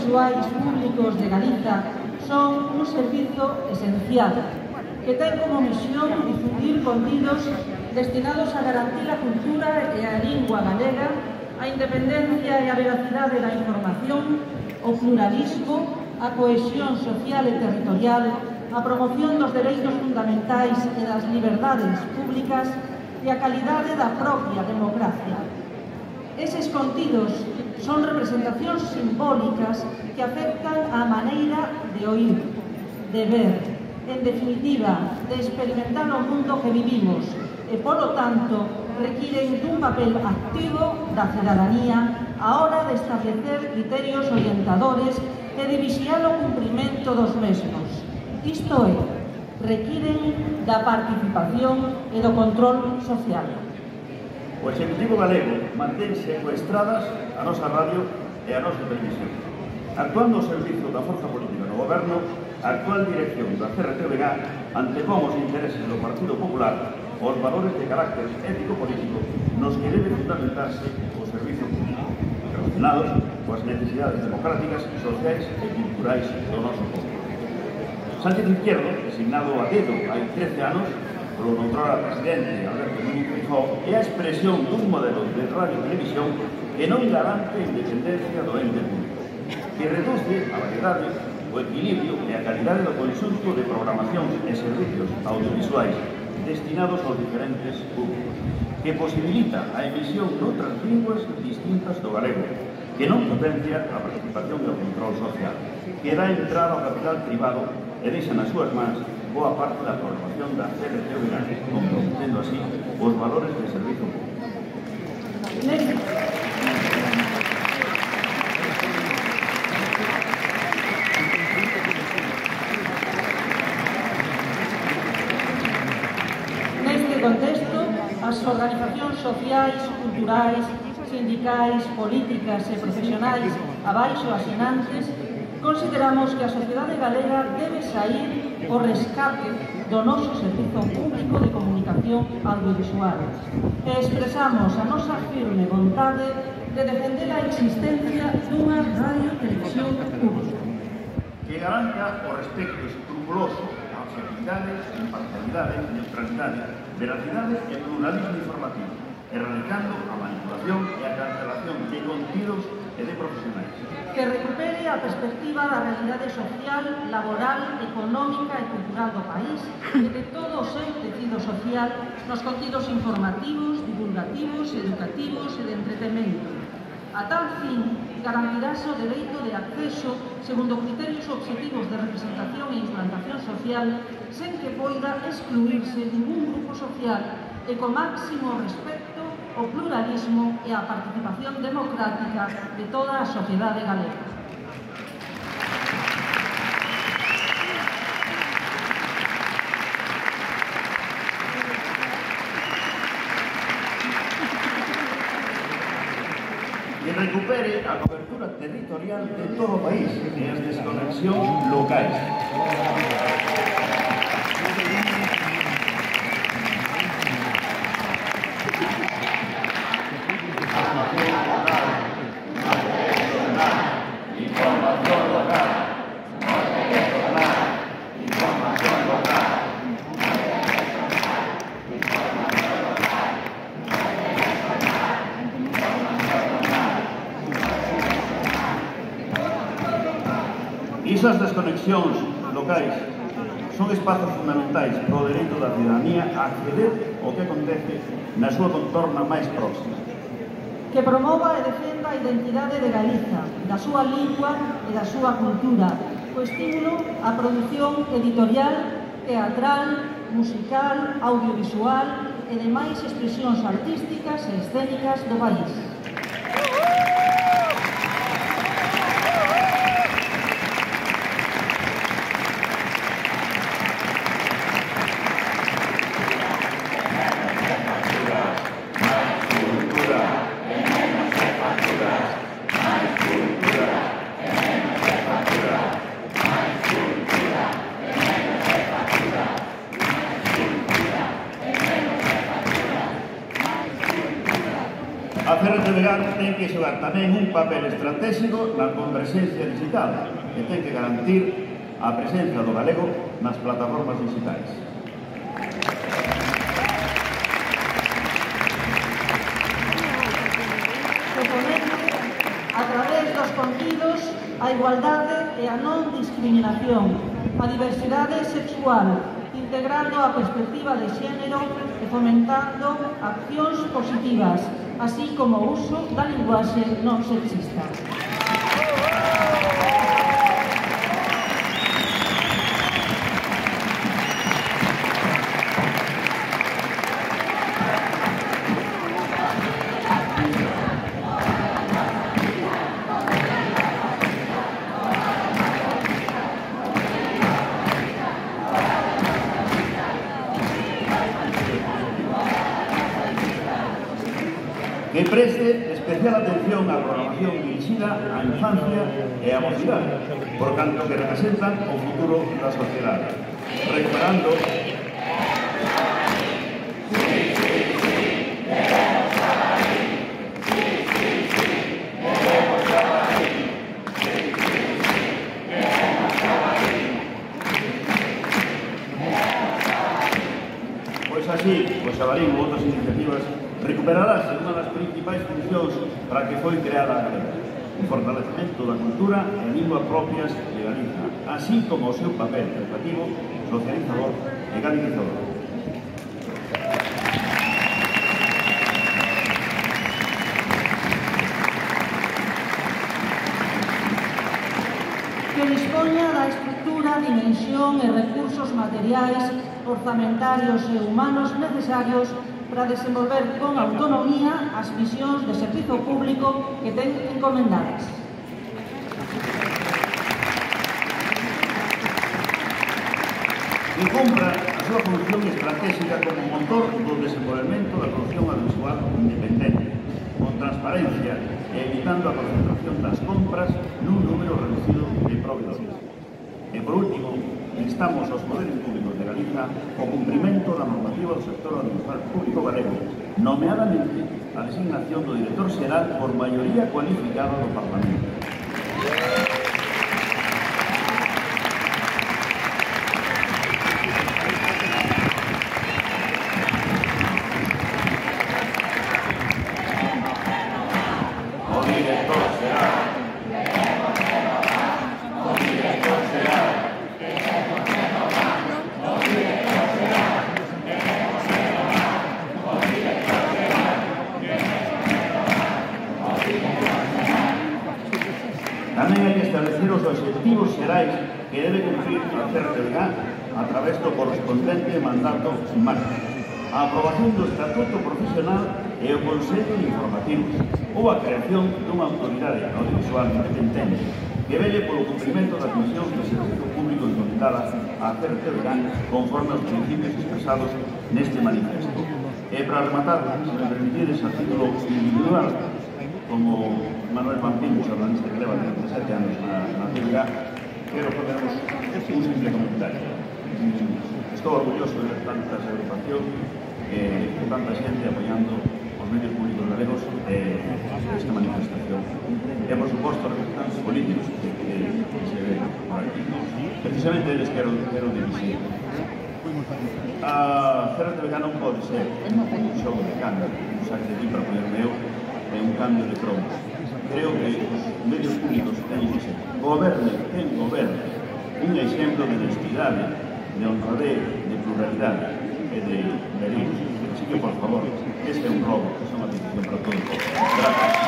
audiovisuais públicos de Galiza son un servizo esencial que ten como misión difundir contidos destinados a garantir a cultura e a lingua galega, a independencia e a veracidade da información, o pluralismo, a cohesión social e territorial, a promoción dos dereitos fundamentais e das liberdades públicas e a calidade da propia democracia. Eses contidos son representacións simbólicas que afectan á maneira de oír, de ver, en definitiva, de experimentar o mundo que vivimos e, polo tanto, requiren dun papel activo da cidadanía á hora de establecer criterios orientadores e de vixiar o cumprimento dos mesmos. Isto é, requiren da participación e do control social. O Executivo galego mantén secuestradas a nosa radio e a nosa televisión. Actuando ao servizo da forza política no goberno, a actual dirección da CRTVG antepón os intereses do Partido Popular aos valores de carácter ético-político nos que debe fundamentarse o servizo público, relacionados coas necesidades democráticas, sociais e culturais do noso povo. Sánchez Izquierdo, designado a dedo hai 13 anos, polo outrora presidente Alberto Núñez Feijóo, é a expresión dun modelo de radio e televisión que non garante a independencia do ente público, que reduce a variedade, o equilibrio e a calidade do conxunto de programacións e servicios audiovisuais destinados aos diferentes públicos, que posibilita a emisión noutras linguas distintas do galego, que non potencia a participación e o control social, que dá entrada ao capital privado e deixa nas súas mans boa parte da programación da CRTVG, comprometendo así os valores de servizo público. Neste contexto, as organizacións sociais, culturais, sindicais, políticas e profesionais abaixo asinantes consideramos que a sociedade galega debe saír o rescate do noso servizo público de comunicación audiovisual e expresamos a nosa firme vontade de defender a existencia dunha radio e televisión pública que garanta o respecto escrupuloso a objetividade, imparcialidade, neutralidade, veracidade e pluralismo informativo, erradicando a manipulación e a cancelación de contidos e de profesionais. Que recupere a perspectiva da realidade social, laboral, económica e cultural do país e de todo o seu tecido social nos contidos informativos, divulgativos, educativos e de entretenimento. A tal fin, garantirase o dereito de acceso segundo criterios objetivos de representación e implantación social sen que poida excluirse ningún grupo social e co máximo respecto o pluralismo e a participación democrática de toda a sociedade galega. Que recupere a cobertura territorial de todo o país e as desconexións locais. Esas desconexións locais son espazos fundamentais para o dereito da cidadanía a acceder ao que acontece na súa contorna máis próxima. Que promova e defenda a identidade de Galiza, da súa lingua e da súa cultura, co estímulo á produción editorial, teatral, musical, audiovisual e demais expresións artísticas e escénicas do país. A CRTVG CRTVG ten que xogar tamén un papel estratégico na converxencia digital e ten que garantir a presencia do galego nas plataformas digitais. A través dos contidos, a igualdade e a non discriminación, a diversidade sexual, integrando a perspectiva de xénero e fomentando accións positivas, así como o uso da linguaxe non sexista. Que preste especial atención á programación dirixida á infancia e á mocidade, por canto que representan o futuro da sociedade, recuperando pois así, o Xabarín ou outras iniciativas recuperarase unha das principais funcións para que foi creada a Galega, o fortalecemento da cultura e a lingua propias de Galiza, así como o seu papel educativo, socializador e galitizador. Que dispoña da estrutura, dimensión e recursos materiais, orzamentarios e humanos necesarios para desenvolver con autonomía as misións de servizo público que ten encomendadas. Que cumpra a súa función estratégica como motor do desenvolvemento da produción audiovisual independente, con transparencia e evitando a concentración das compras nun número reducido de proveedores. E, por último, instamos aos poderes públicos de Galiza o cumprimento da normativa do sector audiovisual público galego, nomeadamente a designación do director xeral por maioría cualificada do Parlamento. O director xeral tamén hai que establecer os obxectivos xerais que debe cumprir a CRTVG a través do correspondente mandato marco, a aprobación do estatuto profesional e o consello de informativos ou a creación dunha autoridade audiovisual independente que vele polo cumprimento das misións de servizo público encomendadas a CRTVG conforme aos principios expresados neste manifesto. E para rematar, se me permitides a título individual, como Manuel Pampín, xornalista que leva 37 anos na TVG, quero facervos un simple comentario. Estou orgulloso de ver tantas agrupacións e tanta xente apoiando os medios públicos galegos esta manifestación. E, por suposto, representantes políticos que se ven por aquí. Precisamente eles quero dirigir. A CRTVG non pode ser un xogo de cambio, un saque de para poder meu, é un cambio de cromos. Creo que os medios públicos teñen que ser goberne, un exemplo de honestidade, de honradez, de pluralidade e de verín. Así que, por favor, este é un robo, é unha petición para todo o povo. Gracias.